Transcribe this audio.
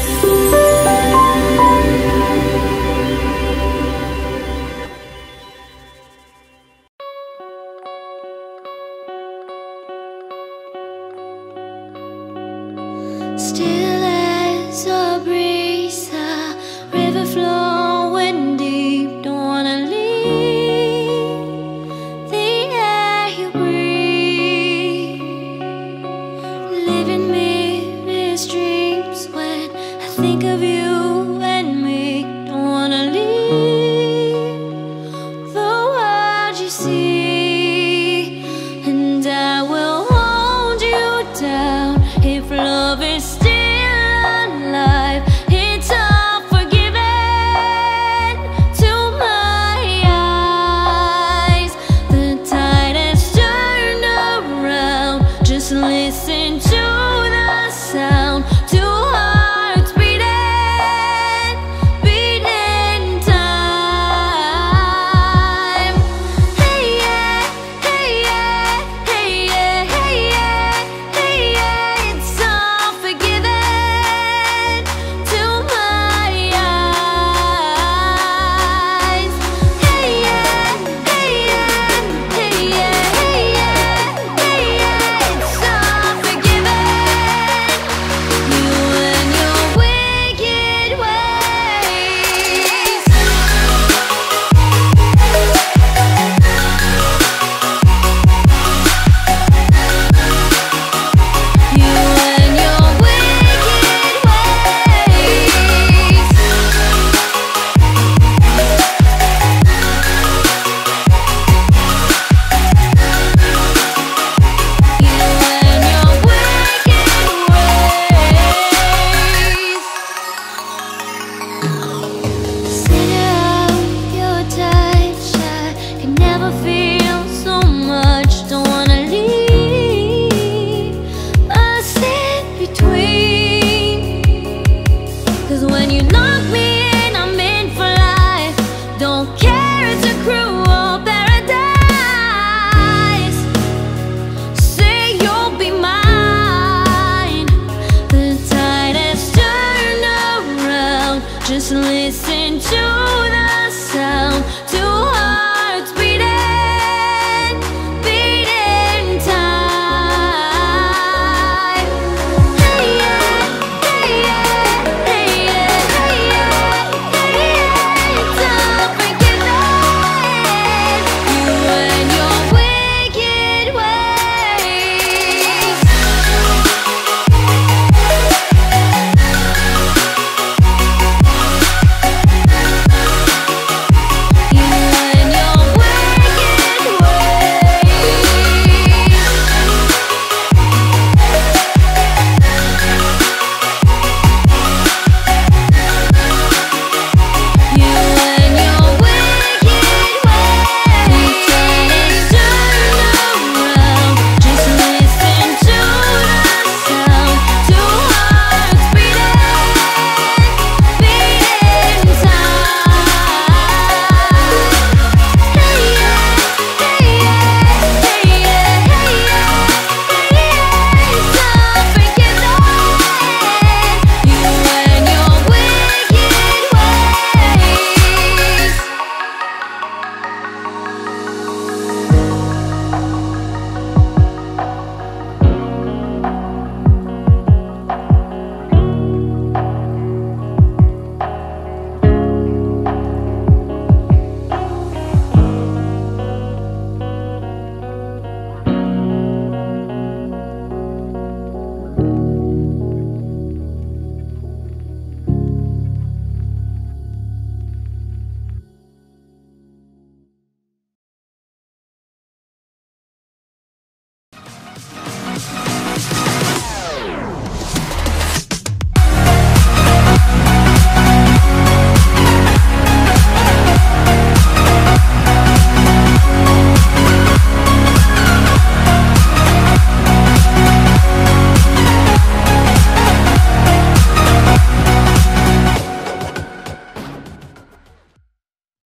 Still as a breeze, a river flowing deep. Don't wanna leave the air you breathe. Living mirrors dreams when I think of you and me. Don't wanna leave the world you see, and I will hold you down if love is still alive. It's all forgiven to my eyes. The tide has turned around. Just listen to the sound. Two hearts beating, beating time. Hey yeah, hey yeah, hey yeah, hey yeah, hey yeah. It's all forgiven to my eyes. Hey yeah, hey yeah, hey yeah, hey yeah, hey yeah. It's all forgiven. You and your wicked ways. You and your wicked ways. You and your wicked ways. Center of your touch, I can never feel so much. Don't wanna leave us in between. 'Cause when you lock me in, I'm in for life. Don't care, it's a cruel paradise. Say you'll be mine. The tide has turned around. Just listen to